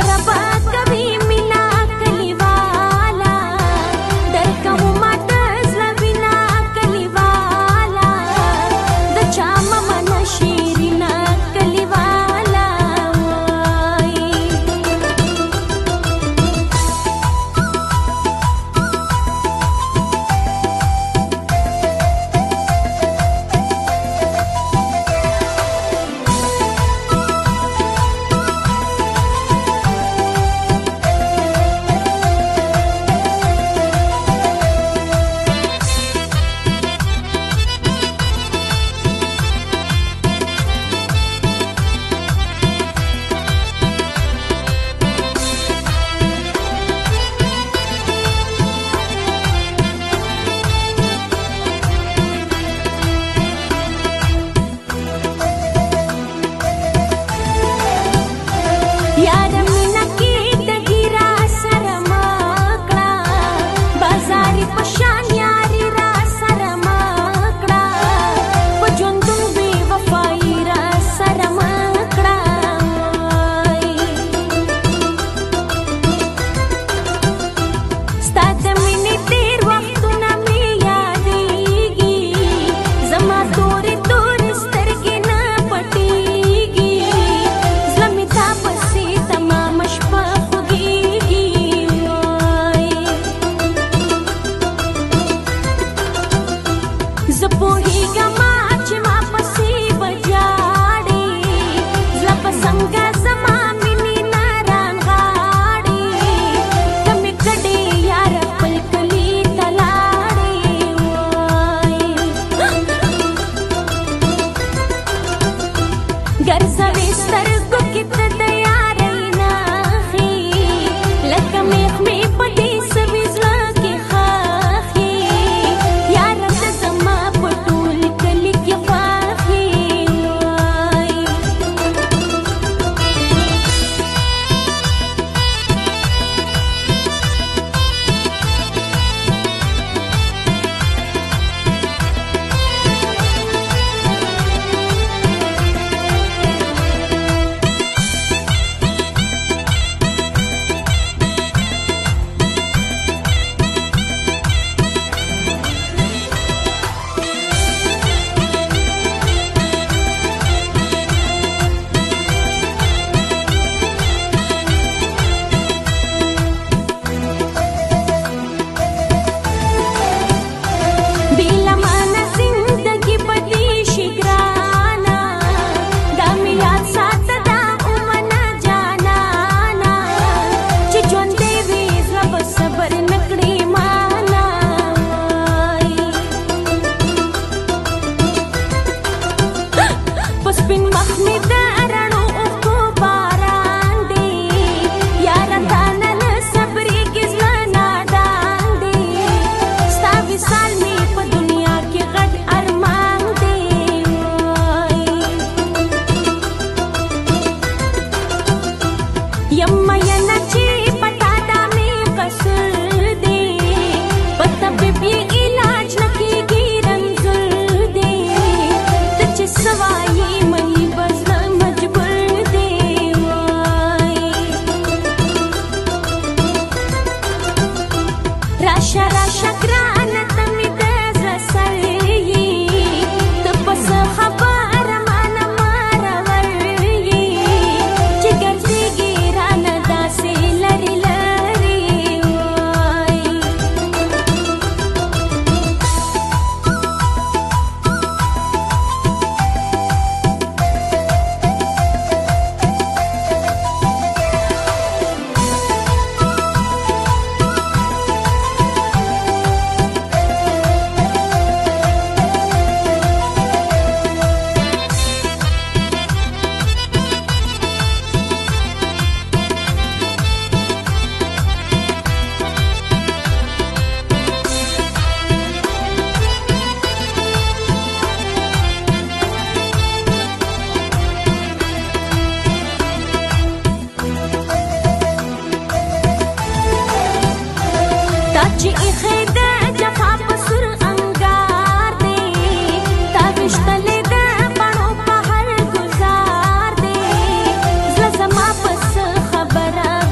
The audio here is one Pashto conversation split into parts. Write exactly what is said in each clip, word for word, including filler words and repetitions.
खबर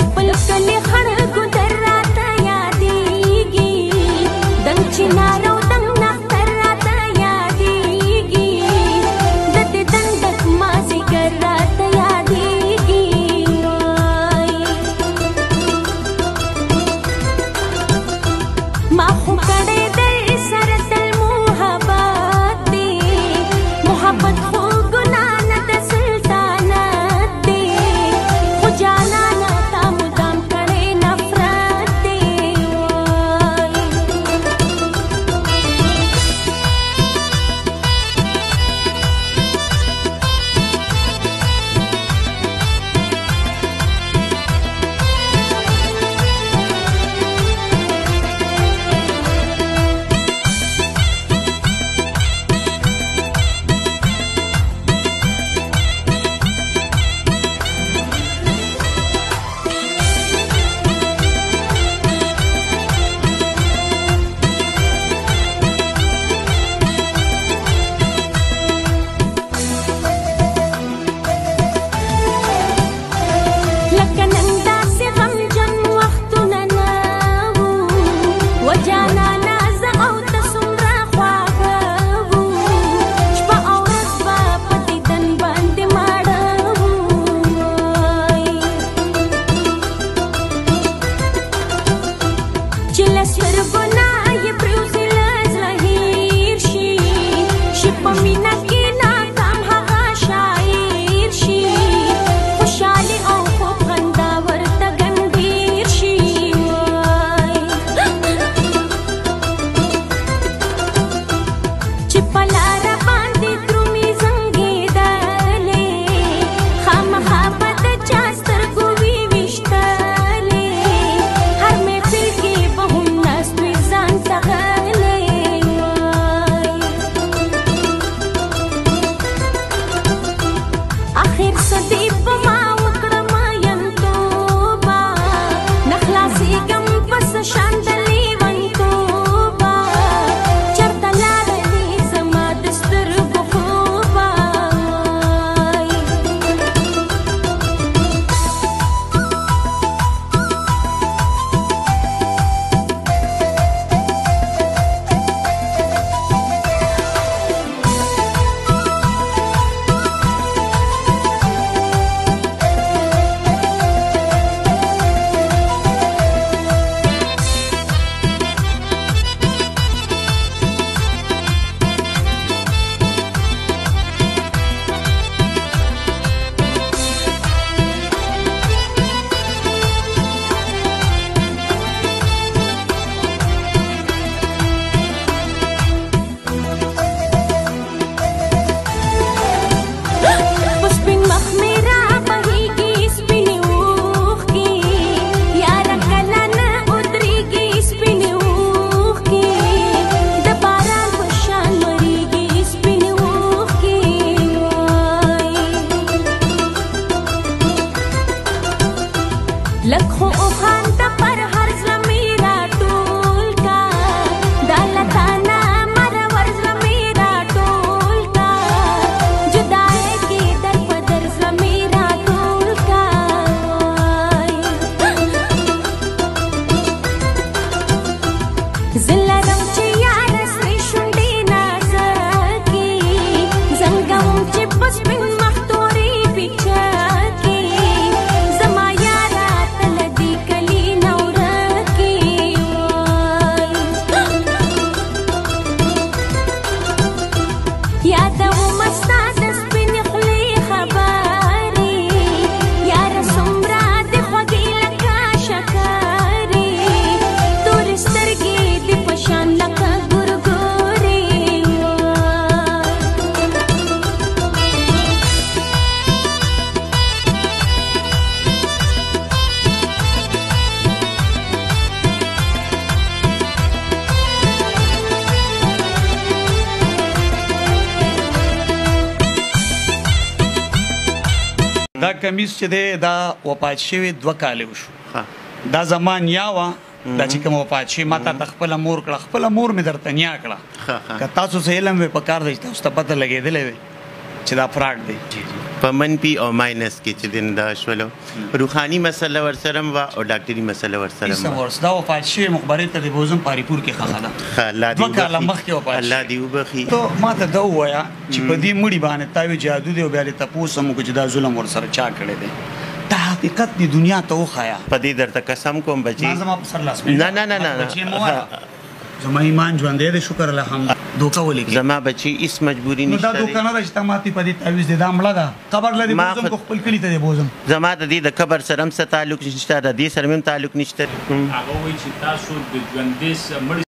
خپل کلی خلکو در راته یادېږي دنګ چنار او دنګ نختر راته یادېږي د دې دنګک مازدیګر راته یادېږي ما خو کړی دی سره تل محبت دی محبت خو ګناه نه د سلطنت دی خو جانانه تا مدام کړی نفرت دی لکه نن داسې غمجن وختونه نه وو وجانانه زه او ته څومره خواږه وو شپه او ورځ به په دیدن باندې ماړه وو چې له سترګو نه یې پرېوځي له زړه هېر شي شي په مینه کې ناکام هغه شاعر شي خوشحالي او خوب خندا ورته ګنډېر شي چې په لاره باندې درومي زنګېدلې خامخا به د چا سترګو وي ویشتلې هر محفل کې به هم ناست وي ځان ته غلی آخر څه دې په ما وکړه مینتوبه نه خلاصېږم په څه شان د لیونتوبه چېرته لاړلې زما د سترګو خوبه په سپین مخ مې رابهېږي سپینې اوښکې یاره کله نه ودرېږي سپینې اوښکې د باران په شان مړېږي سپینې اوښکې لږ خو اوښان ته پر هر زړه مې راټول کا دا له تا نه مرور زړه مې راټول کا جدای کېدل په در زړه مې راټول کا زه لرم چې یاره سرې شونډې نازکې زنګوم چې په سپین مخ تورې پیچکې زما یاره ته له دې کلي نه ورکې یادومه ستا د سپینې خولې خبرې یاره څومره دې خوږې لکه شکرې تورې سترګې دې په شان لکه ګورګورې دا کمیس چې دی دا وفات شوی دوه کاله وشو دا زما نیا وه دا چې کوم وفات شي ما ته خپله مور کړه خپله مور مې درته نیا کړه که تاسو څه علم وي په کار دی تاسو ته پته لګېدلی وي چې دا فراډ دی په منفي او ماینس کې چې دین دا شولو روحاني مسله ورسره هم وه او ډاکټري مسله ورسره هم ایسه ورس دا وفات شوی مخبرې ته د بوزم پاریپور کې ښخه ده الله دوه کاله دې مخکې وفات الله شوی. دې وبخي ته ما ته دا ووایه چې په دې مړي باندې تا وی جادو دی او بیا دې تپوس هم وکړو چې دا ظلم ورسره چا کړی دی دا حقیقت دې دنیا ته وښایه. په دې درته قسم کوم بچي ما زما په سر لاس نه نه نه نه بچي مو وایه زما ایمان ژوندی دی شکر الحمد دوکه ولیکي زما بچي هیڅ مجبوري نو دا نشته دوکه نه ده چې تا ماتې په دې تعویض دی دا مړه ده قبر لري ما بوزم خو- خو خپل کلي ته دی بوزم زما د دې د قبر سره هم څه تعلق نشته د دې سره مې هم تعلق نشته هغه وایي چې تاسو د ژوندي س- مړي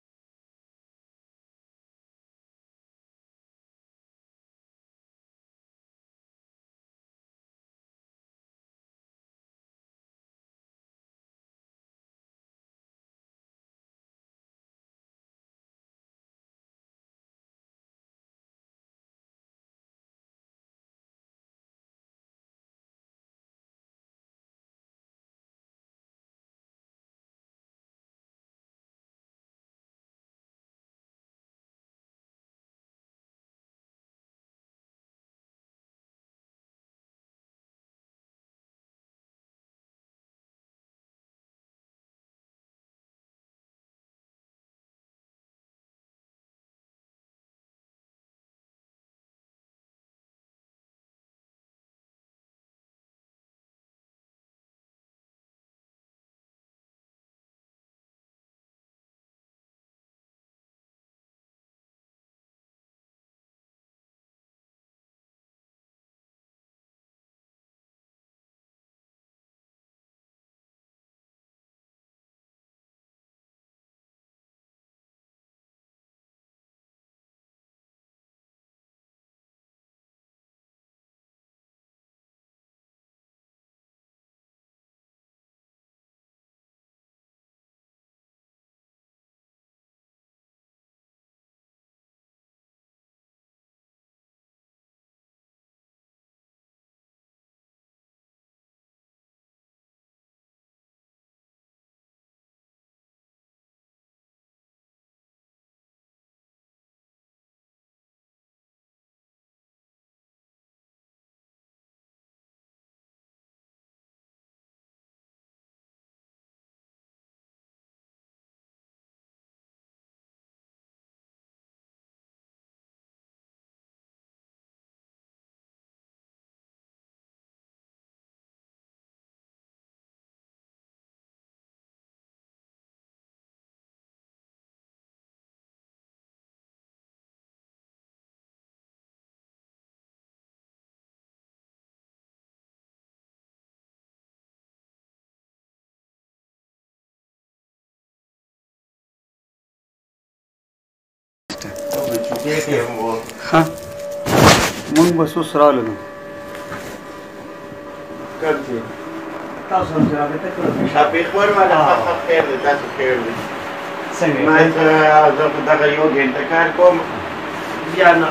ها مونږ به څو سرالو نو تاسو هم سره رابطه کړئ شاپېښور والا خاص خیر دی تاسو خیر دی څنګه ما ته زه په دغه یو ګنټه کار کوم بیا نه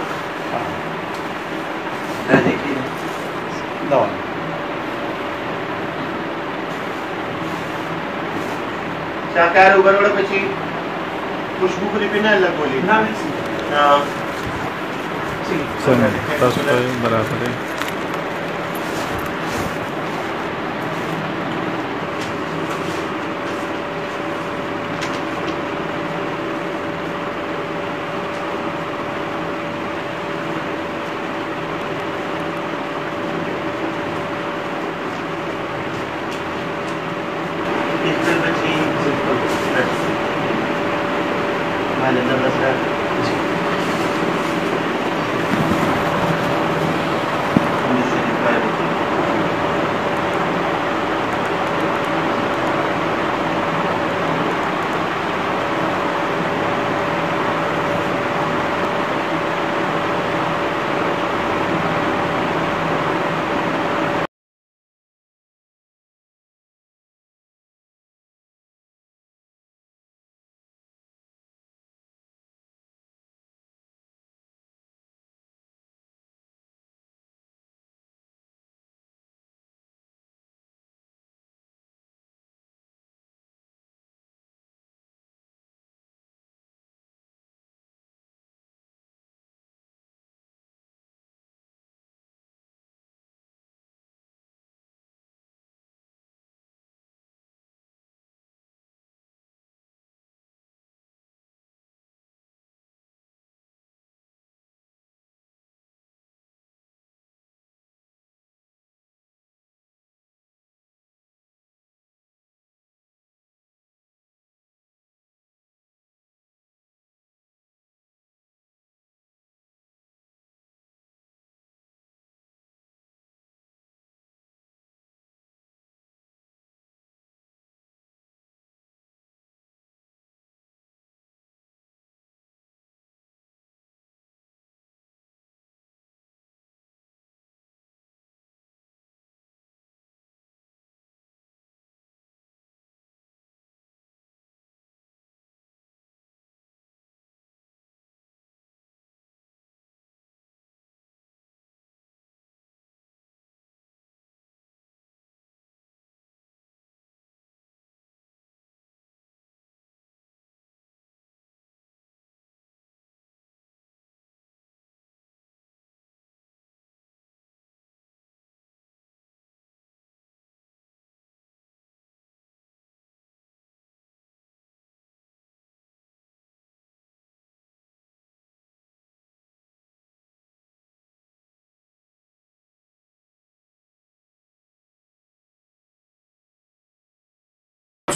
دا دې کې دا وایي شاکار وګوره પછી خوشبو پرې پې نه لګولې نه نه څنګه تاسو ته برابر دی Vale, no pasa.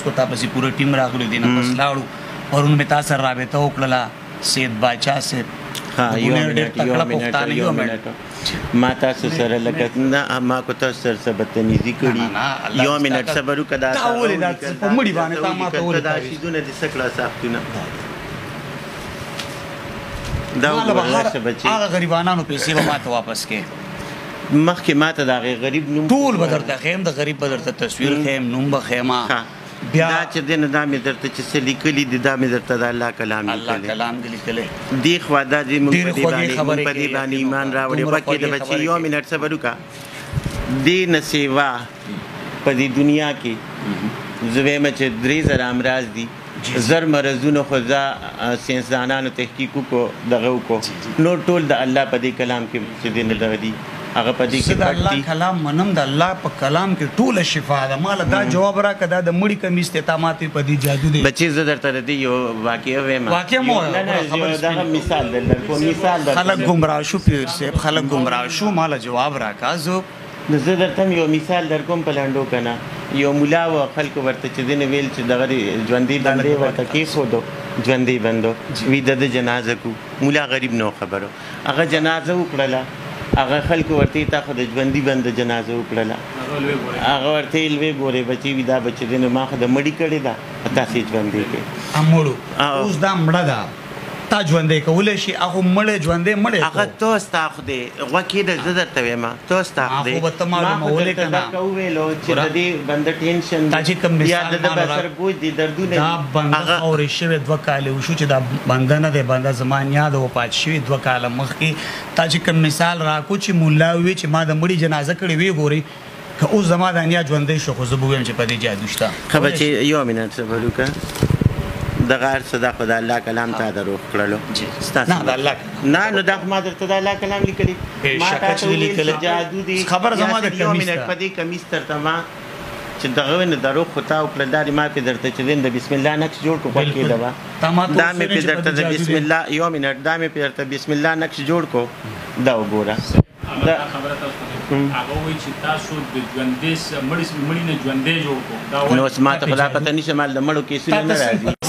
کو تاسو پوره ټیم راغلی دی نه بس لاړو پرون مې تاسو رابطه وکړه سید باچا سید ها یو منټ یو منټ یو منټ ما تاسو سره لکه نه ما کو تاسو سره څه بدتمیزي کړي یو منټ صبر وکړه دا ولې دا په مړي باندې تا ما ته ولې دا شیدونه د سکړه ساختونه دا ولې هغه غریبانو پیسې به ما ته واپس کړي مخکې ما ته د هغې غریب نوم ټول به درته خیم د غریب به درته تصویر خیم نوم به خیمه بیا دا چې دی نه دا مې درته چې څه لیکلي دي دا مې درته د الله کلام الله کلام دې لیکلی دې خوا دا دې موږ په دې باندې موږ په دې باندې ایمان راوړی پکې د بچي یو منټ صبر وکړه دې نه سیوا په دې دنیا کې زه وایم چې درې زره امراض دي زر مرضونو خو زه ساینسدانانو تحقیق وکړو دغه وکړو نور ټول د الله په دې کلام کې چې دی نه دغه دي هغه په دې کې د الله کلام منم د الله په کلام کې ټوله شفا ده مال دا جواب راکړه دا د مړي کمیس ته تاماتې په دې جادو دی بچي زه درته د یو واقعه وایم واقعه مو دا مثال درل کوم مثال درته خلک گمراه شو پیر صاحب خلک گمراه شو مال جواب راکا زه زه درته یو مثال در کوم په لاندو کنه یو مولا و خلکو ورته چې دین ویل چې دغه ژوندۍ باندې ورته کې خودو ژوندۍ بندو وی د جنازه کو مولا غریب نو خبرو هغه جنازه وکړه هغه خلکو ورته تا خو د ژوندۍ بند جنازه وکړه هغه ورته لوي ګوري بچي وی دا بچی دین ما خو د مړی کړي دا تاسو ژوندۍ کې امړو اوس دا مړه دا تا ژوندۍ کولای شي هغه مړ ژوندۍ مړ هغه توس تا خو دې غوکې د زدر ته ما توس تا خو دې هغه به معلومه ولې کنه کو ویلو چې د دې بند ټینشن تا چې کوم یا د بسر بوج دي دردونه دا بند اورې شوی دوه کال وشو چې دا بند نه دی بند زمان یاد و پات شوی دوه کال مخکې تا چې کوم مثال راکو چې مولا وی چې ما د مړي جنازه کړې وی ګوري که اوس زما د انیا ژوندۍ شو خو زه به وایم چې په دې جادو شته خبر چې یو منټ صبر وکړه د غیر صدا خدای الله کلام ته دروغ کړلو نه د الله نه نو دا ما درته د الله کلام لیکلی ما ته لیکلی جادو دی خبر زما د یو منټ په دې کمیس ترته ما چې دغه نه دروغ خطا او کړه ما په درته چې د بسم الله نقش جوړ کو پکې دوا دا مې په درته د بسم الله یو منټ دا مې په درته بسم الله نقش جوړ کو دا وګوره دا خبره تاسو هغه وایي چې تاسو د ژوندۍ مړي مړي نه ژوندۍ جوړ کو نو ما ته خدا پته نشه مال د مړو کیسې نه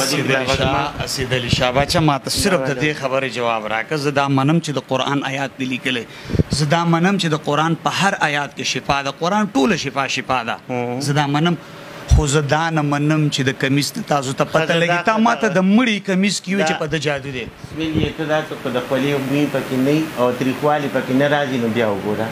راځي سید علي شاه باچا ما ته صرف د دې خبرې جواب راکړه زه دا منم چې د قران آیات دی لیکل زه دا منم چې د قران په هر آیات کې شفا ده قران ټوله شفا شفا ده زه دا منم خو زه دا نه منم چې د کمیس تاسو ته پته لګي تا ما ته د مړي کمیس کیو چې په د جادو دی ویل یې ته دا ته د خپلې وګړي پکې نه او تریخوالي پکې نه راځي نو بیا وګوره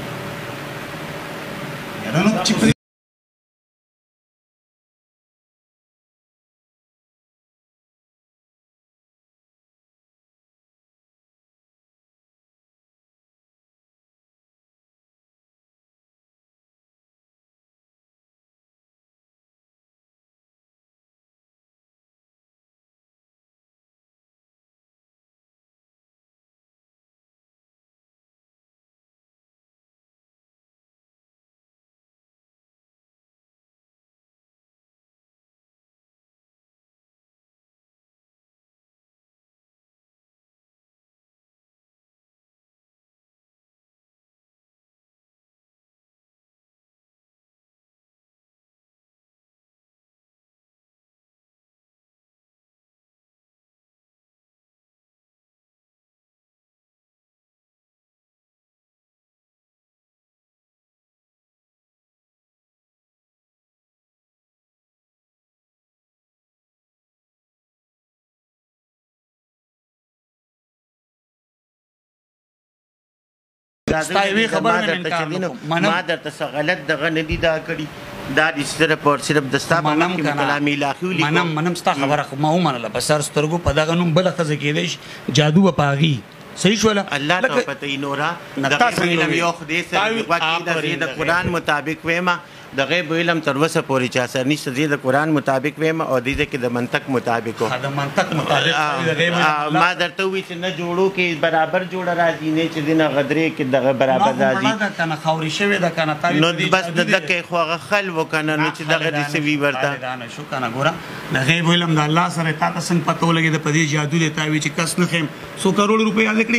ستایوي خبر مې انکار ما درته څه غلط دغه نه دي دا کړي دا د صرف اور صرف د ستا په مخکې کلام الهي ولیکو منم منم ستا خبره خو ما ومنله په سر سترګو په دغه نوم بله ښځه کېدی شي جادو به په هغې صحیح شوله الله ته پته یې نوره د غیب علم یو خدای سره غوږ د قرآن مطابق ویمه د غیب علم تر اوسه پورې چا سره نشته زه د قرآن مطابق ویم او دې کې د منطق مطابق د منطق مطابق ما درته وی چې نه جوړو کې برابر جوړه راځي نه چې دینه غدرې کې دغه برابر راځي کنه خوري شوی د کنه تعالی نو بس د دکې خو هغه خل وکنه نو چې دغه دې سوي ورته نه شو کنه ګوره د غیب علم د الله سره تا ته څنګه پته ولګي د پدې جادو دی تا وی چې کس نه خیم سو کروڑ روپیا ذکرې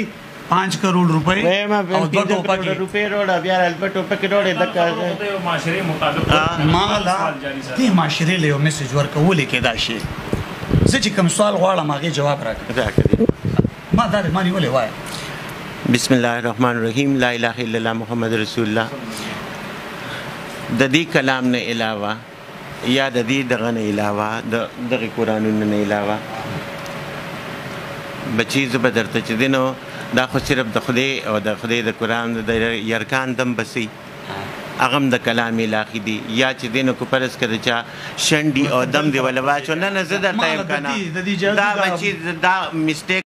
پانچ کروڑ روپے وایم او دو پنځه ټوپکې کروڑ روپۍ روړه بیا البته ټوپکې روړې دکه د معاشري مطابق ما لا دې معاشرې له یو میسج ورکولې کېدا شي زه چې کوم سوال غواړم هغې جواب راکړه راکړي ما دا ما نیولې وایه بسم الله الرحمن الرحیم لا اله الا الله محمد رسول الله د دې کلام نه علاوه یا د دې دغه نه علاوه د دغه قرآنونو نه علاوه بچی زه به درته چې دی نو دا خو صرف د خدای او د خدای د قرآن د یرکان دم بسي هغه هم د کلام الهي دي یا چې دی نو کو فرض کړه چا شنډي او دم دی ولا واچو نه نه زه درته یم که نه دا بچي دا مسټیک